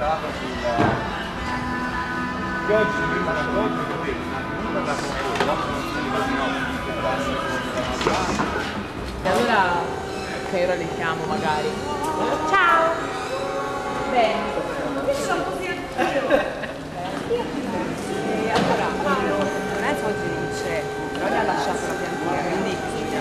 parlato che oggi prima da oggi non parliamo e allora che ora li chiamo magari. Ciao! Bene. Io sono così e allora Lorenzo oggi non c'è, però mi ha lasciato la piantina, quindi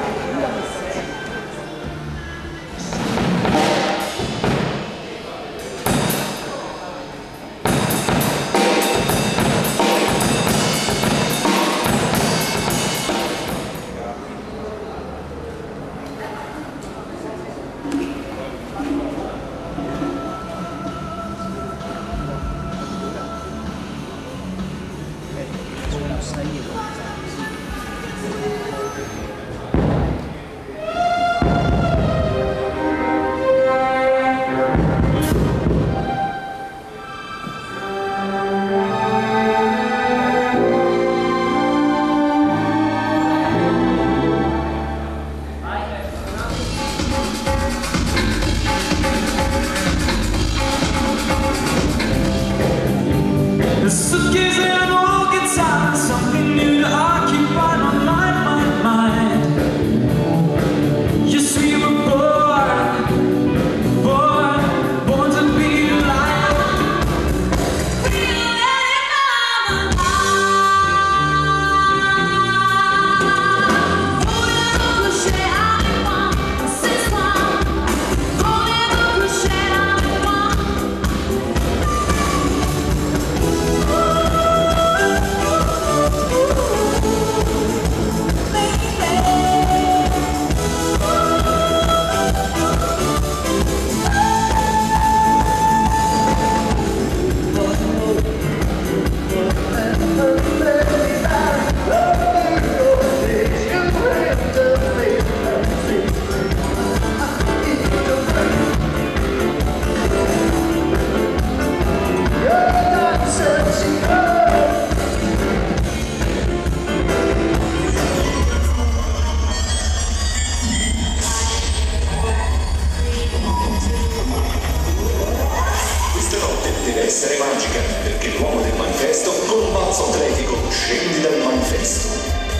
essere magica, perché l'uomo del manifesto con un balzo atletico scendi dal manifesto.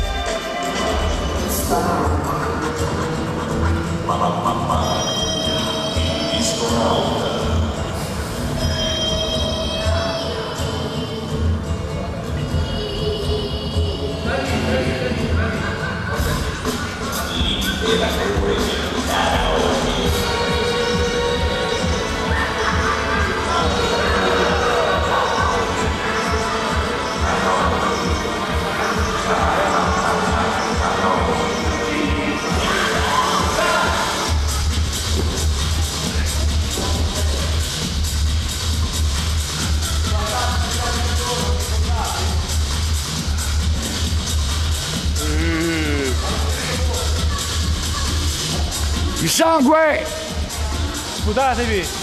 Mamma, il disconauta. L'imperatore di Karaoke. Il sangue! Sputatevi!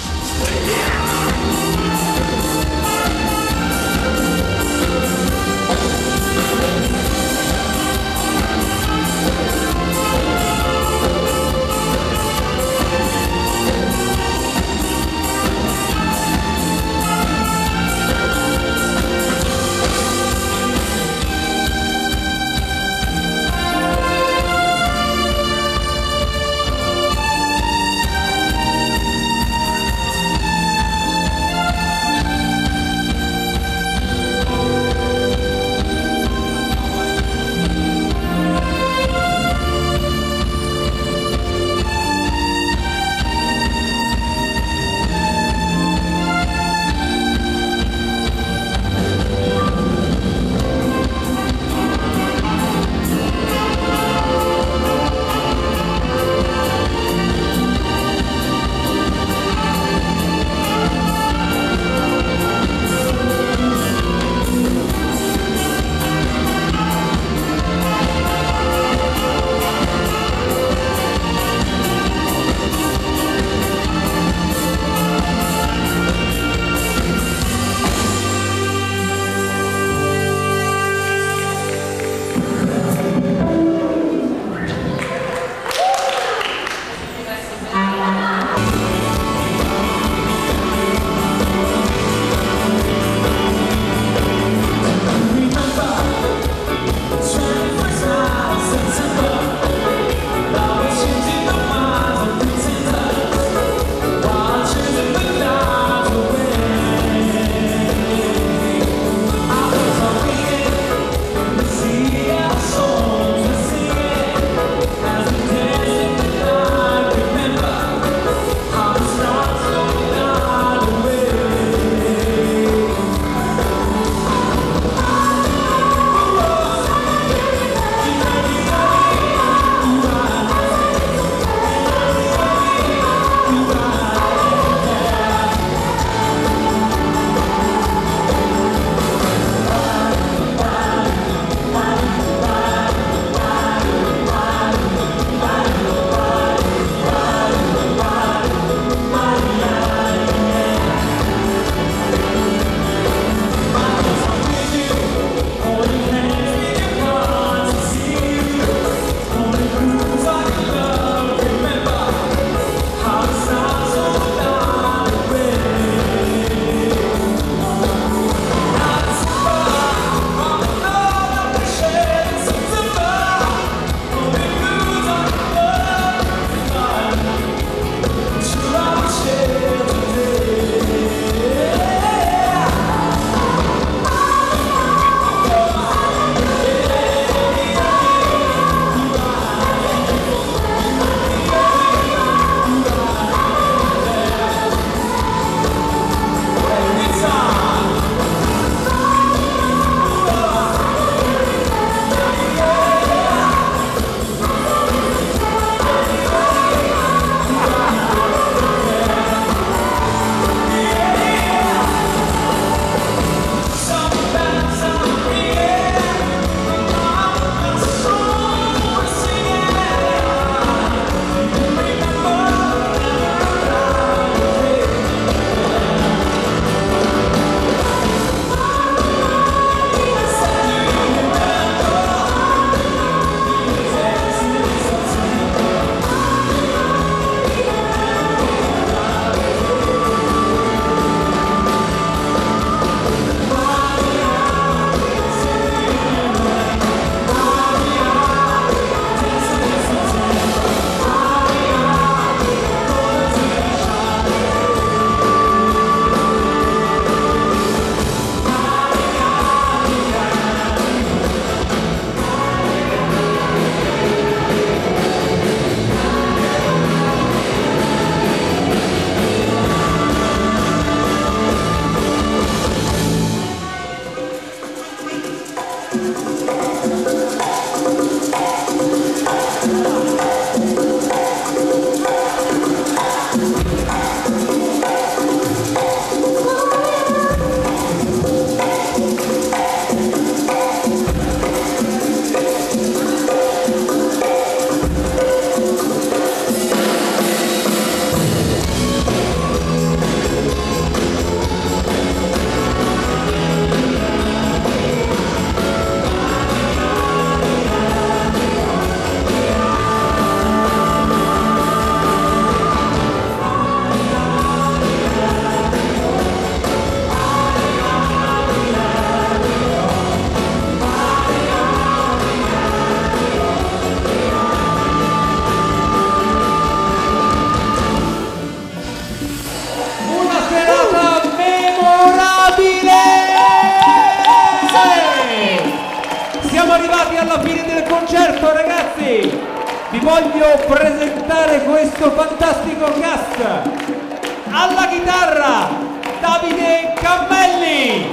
voglio presentare questo fantastico cast. Alla chitarra Davide Cammelli,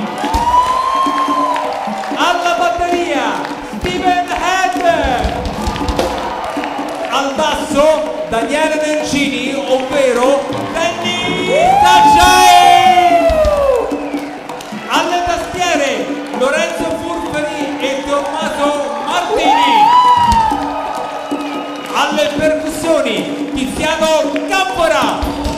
alla batteria Steven Head, al basso Daniele Nencini, ovvero Danny Tajai, alle tastiere Lorenzo Furfani e Tommaso Martini, alle percussioni Tiziano Campora,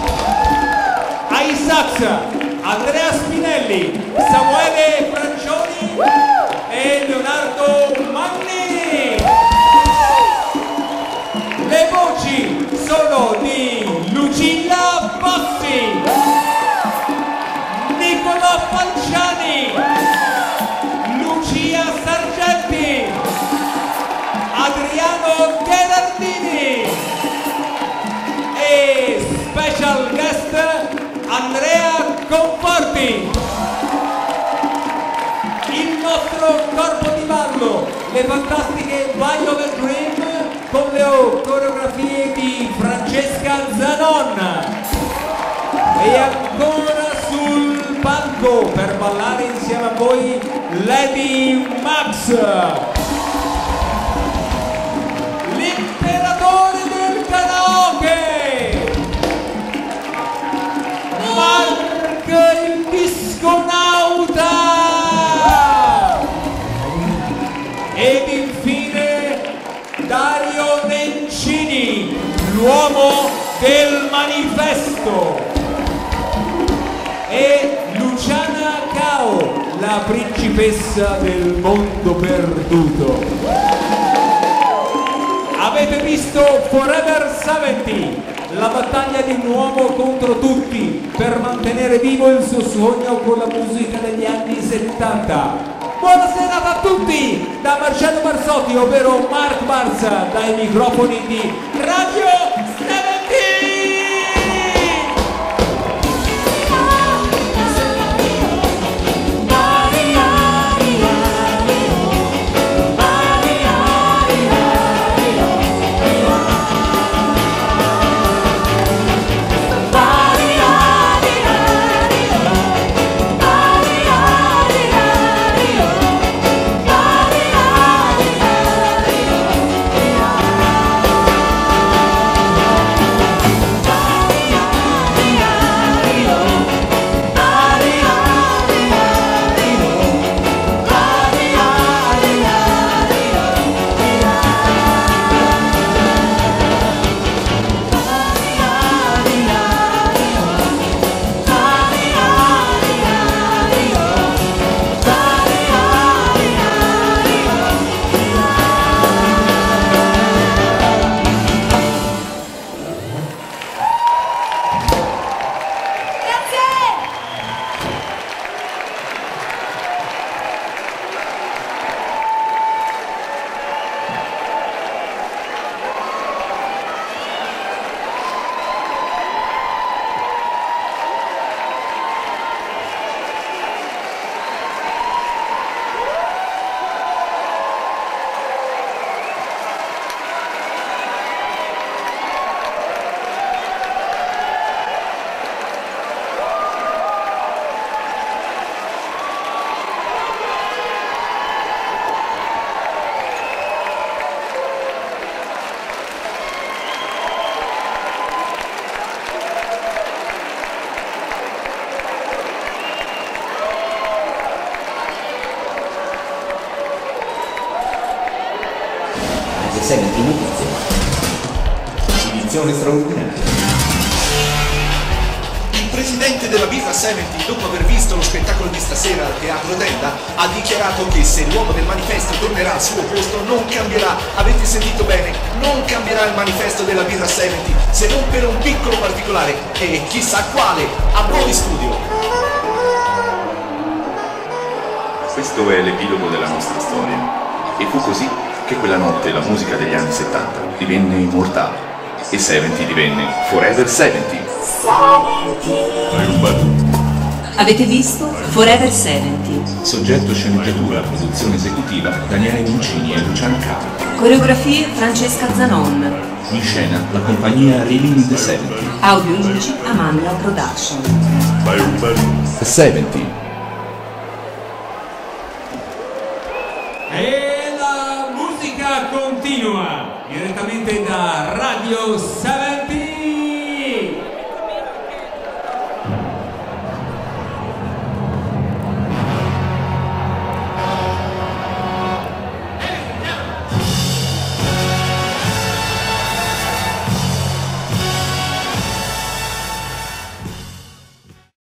ai sax Andrea Spinelli, Samuele Francioni e Leonardo Magni. Le voci sono di Lucilla Bossi, Nicola Falciani, Lucia Sargenti, Adriano Gherardini e special guest Andrea Conforti. Il nostro corpo di ballo, le fantastiche Violet Dream con le coreografie di Francesca Zanon. E ancora sul palco per ballare insieme a voi Lady Max, l'imperatore del karaoke, Mark il disconauta, ed infine Dario Nencini, l'uomo del manifesto, e Luciana Cao, la principessa del mondo perduto. Avete visto Forever 70, la battaglia di un uomo contro tutti per mantenere vivo il suo sogno con la musica degli anni 70. Buonasera a tutti da Marcello Barsotti, ovvero Mark Barza, dai microfoni di Radio 70. Edizione straordinaria. Il presidente della Birra 70, dopo aver visto lo spettacolo di stasera al Teatro Tenda, ha dichiarato che se l'uomo del manifesto tornerà al suo posto non cambierà, avete sentito bene, non cambierà il manifesto della Birra 70, se non per un piccolo particolare, e chissà quale. A voi studio! Questo è l'epilogo della nostra storia. E fu così che quella notte la musica degli anni 70 divenne immortale e 70 divenne Forever 70. Avete visto? Forever 70. Soggetto, sceneggiatura, produzione esecutiva Daniele Mincini e Luciano Capo. Coreografie Francesca Zanon. In scena la compagnia Reeling the 70. Audio Luigi Amanda Production. 70. E la musica continua direttamente da Radio 70.